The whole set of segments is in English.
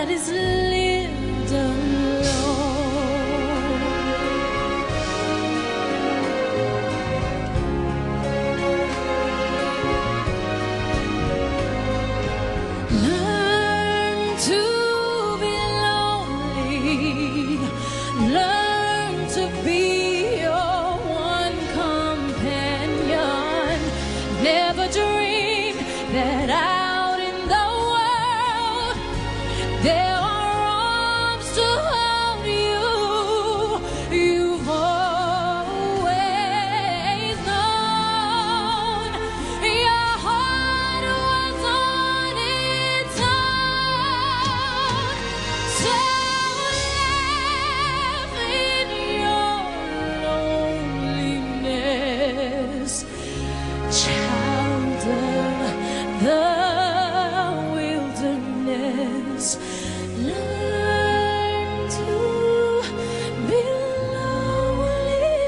that is lived alone. Learn to be lonely. Learn to be your one companion. Never dream that out in the world there are arms to hold you. You've always known your heart was on its own. So laugh in your loneliness, child of the wilderness. Learn to be lonely.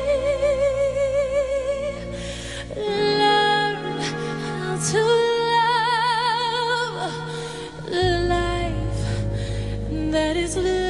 Learn how to love life that is